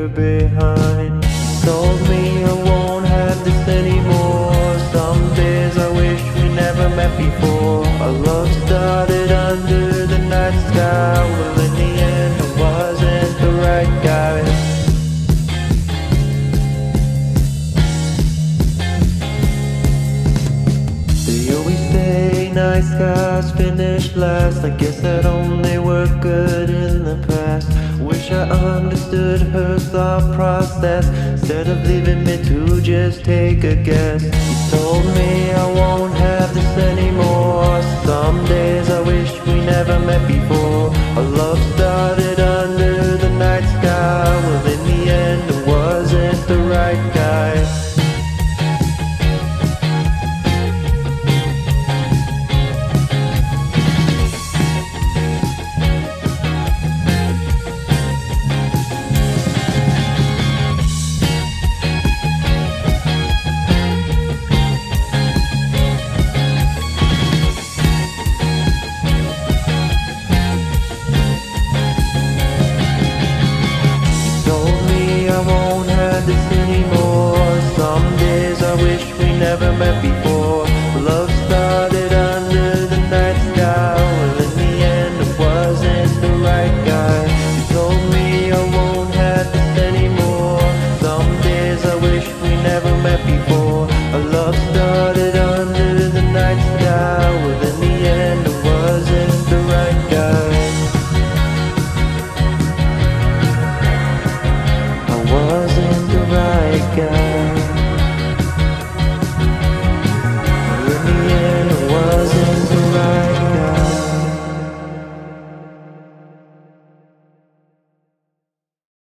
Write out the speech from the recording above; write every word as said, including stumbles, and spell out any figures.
her behind. She told me I won't have this anymore. Some days I wish we never met before. Our love started under the night sky. Well, in the end I wasn't the right guy. They always say nice guys finish last. I guess that only worked good in the past. Wish I understood her thought process instead of leaving me to just take a guess. She told me I won't have this anymore. Some days I wish we never met before. Our love started under the night sky. Well, in the end I wasn't the right guy. Never met before. Love started under the night sky. Well, in the end I wasn't the right guy. You told me I won't have this anymore. Some days I wish we never met before. Our love started under the night sky. Well, in